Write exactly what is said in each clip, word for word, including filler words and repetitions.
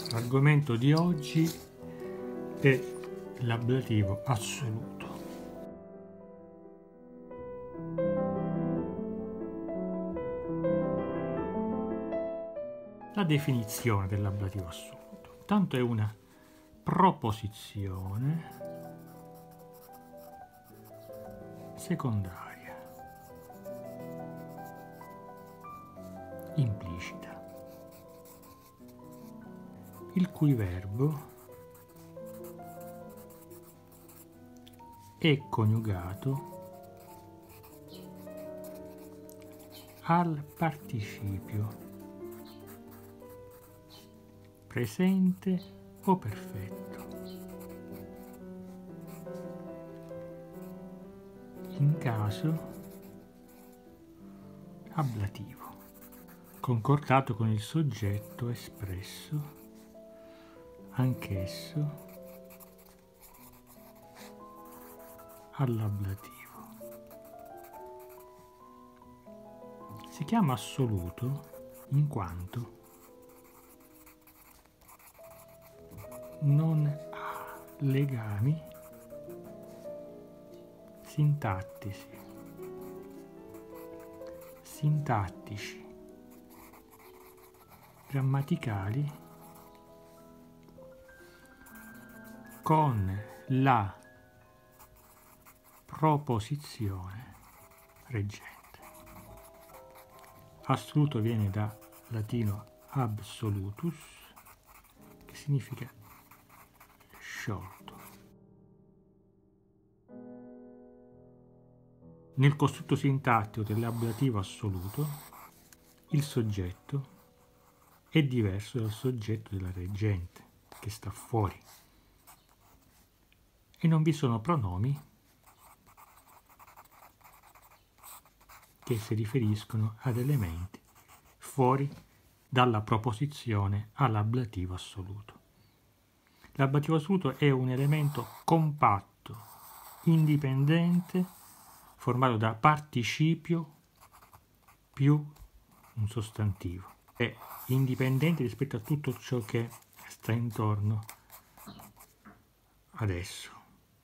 L'argomento di oggi è l'ablativo assoluto. La definizione dell'ablativo assoluto. Intanto è una proposizione secondaria, implicita, il cui verbo è coniugato al participio presente o perfetto in caso ablativo, concordato con il soggetto espresso anch'esso all'ablativo. Si chiama assoluto in quanto non ha legami sintattici, sintattici, grammaticali con la proposizione reggente. Assoluto viene da latino absolutus, che significa sciolto. Nel costrutto sintattico dell'ablativo assoluto, il soggetto è diverso dal soggetto della reggente, che sta fuori, e non vi sono pronomi che si riferiscono ad elementi fuori dalla proposizione all'ablativo assoluto. L'ablativo assoluto è un elemento compatto, indipendente, formato da participio più un sostantivo. È indipendente rispetto a tutto ciò che sta intorno ad esso.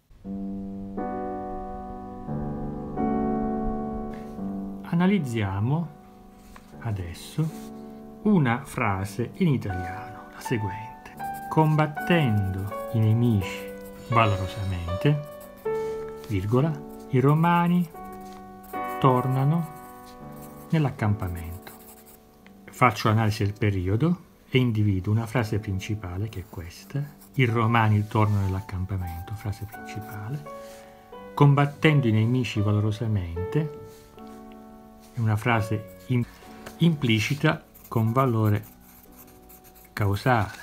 Analizziamo adesso una frase in italiano, la seguente: combattendo i nemici valorosamente, virgola, i romani tornano nell'accampamento. Faccio analisi del periodo e individuo una frase principale, che è questa: i romani tornano nell'accampamento, frase principale. Combattendo i nemici valorosamente è una frase in, implicita con valore causale,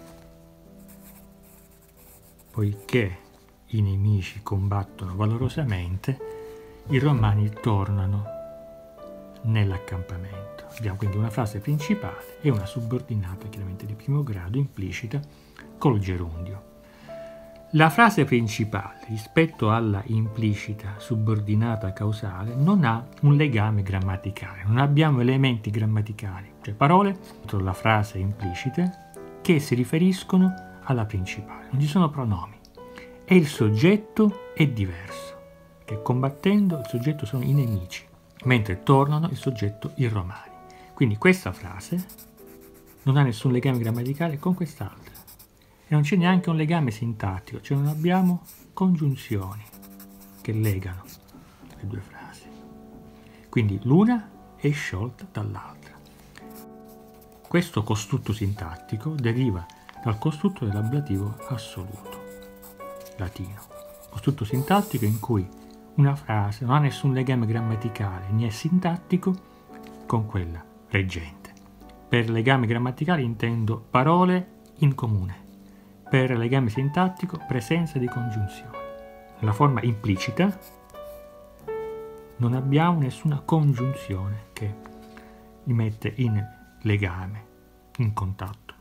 poiché i nemici combattono valorosamente, i romani tornano nell'accampamento. Abbiamo quindi una frase principale e una subordinata, chiaramente di primo grado, implicita, col gerundio. La frase principale rispetto alla implicita subordinata causale non ha un legame grammaticale, non abbiamo elementi grammaticali, cioè parole dentro la frase implicita che si riferiscono alla principale, non ci sono pronomi e il soggetto è diverso, perché combattendo il soggetto sono i nemici, mentre tornano il soggetto i romani. Quindi questa frase non ha nessun legame grammaticale con quest'altra. E non c'è neanche un legame sintattico, cioè non abbiamo congiunzioni che legano le due frasi. Quindi l'una è sciolta dall'altra. Questo costrutto sintattico deriva dal costrutto dell'ablativo assoluto, latino. Costrutto sintattico in cui una frase non ha nessun legame grammaticale né sintattico con quella reggente. Per legame grammaticale intendo parole in comune. Per legame sintattico, presenza di congiunzioni. Nella forma implicita non abbiamo nessuna congiunzione che li mette in legame, in contatto.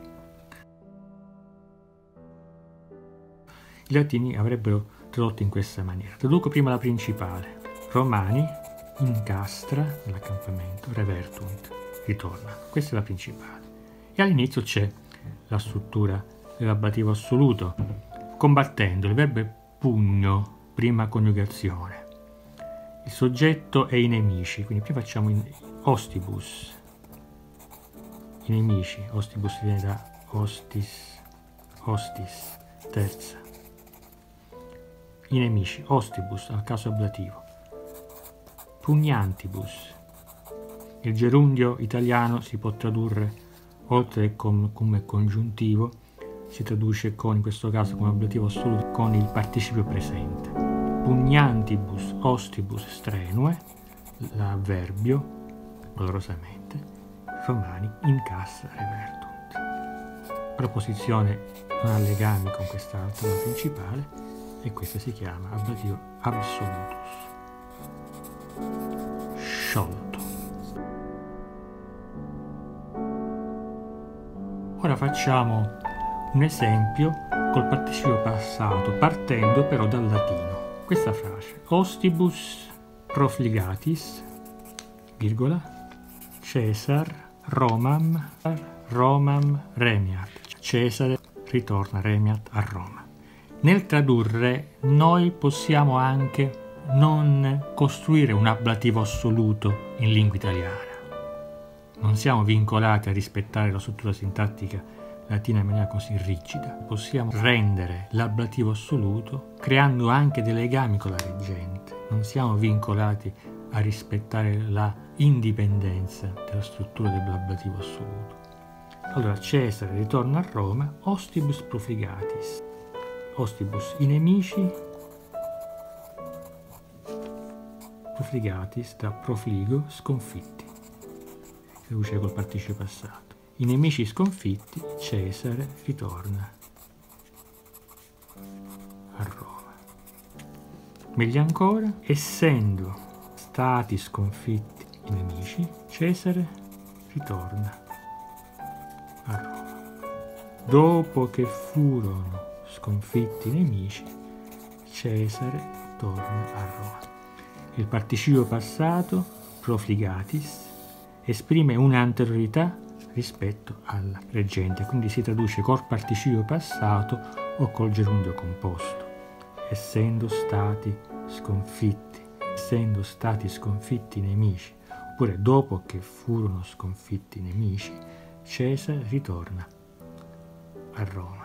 I latini avrebbero tradotto in questa maniera. Traduco prima la principale. Romani incastra nell'accampamento, revertunt, ritorna. Questa è la principale. E all'inizio c'è la struttura dell'ablativo assoluto, combattendo il verbo è pugno, prima coniugazione. Il soggetto è i nemici, quindi prima facciamo in ostibus, i nemici, ostibus viene da hostis, hostis, terza. I nemici, ostibus al caso ablativo. Pugnantibus. Il gerundio italiano si può tradurre, oltre come, come congiuntivo, si traduce con, in questo caso come ablativo assoluto, con il participio presente. Pugnantibus, ostibus strenue, l'avverbio, dolorosamente, romani in cassa revertunt. Proposizione non ha legami con quest'altra principale e questa si chiama ablativo absolutus. Sciolto. Ora facciamo un esempio col participio passato, partendo però dal latino. Questa frase: ostibus profligatis, virgola, Caesar Romam, Romam remiat. Cesare ritorna, remiat, a Roma. Nel tradurre noi possiamo anche non costruire un ablativo assoluto in lingua italiana. Non siamo vincolati a rispettare la struttura sintattica latina in maniera così rigida. Possiamo rendere l'ablativo assoluto creando anche dei legami con la reggente. Non siamo vincolati a rispettare la indipendenza della struttura dell'ablativo assoluto. Allora, Cesare ritorna a Roma, ostibus profligatis. Ostibus, i nemici, profligatis, da profligo, sconfitti. Si traduce col participio passato. I nemici sconfitti, Cesare ritorna a Roma. Meglio ancora, essendo stati sconfitti i nemici, Cesare ritorna a Roma. Dopo che furono sconfitti i nemici, Cesare torna a Roma. Il participio passato, profligatis, esprime un'anteriorità rispetto alla reggente, quindi si traduce col participio passato o col gerundio composto. Essendo stati sconfitti, essendo stati sconfitti i nemici, oppure dopo che furono sconfitti i nemici, Cesare ritorna a Roma.